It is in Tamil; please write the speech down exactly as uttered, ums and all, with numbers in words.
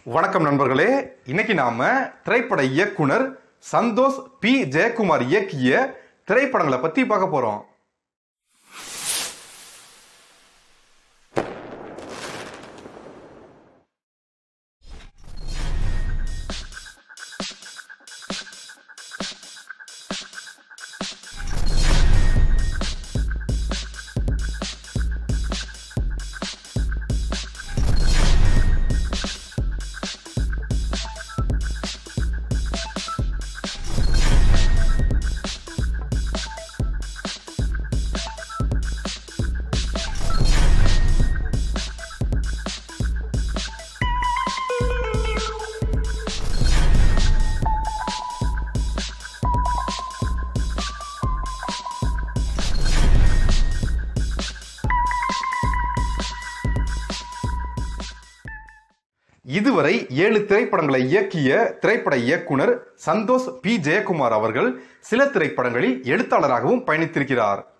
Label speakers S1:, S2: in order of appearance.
S1: வணக்கம் நண்பர்களே, இன்னைக்கு நாம திரைப்பட இயக்குனர் சந்தோஷ் பி ஜெயக்குமார் இயக்கிய திரைப்படங்களை பத்தி பார்க்க போறோம். இதுவரை ஏழு திரைப்படங்களை இயக்கிய திரைப்பட இயக்குனர் சந்தோஷ் பி ஜெயக்குமார் அவர்கள் சில திரைப்படங்களில் எழுத்தாளராகவும் பயணித்திருக்கிறார்.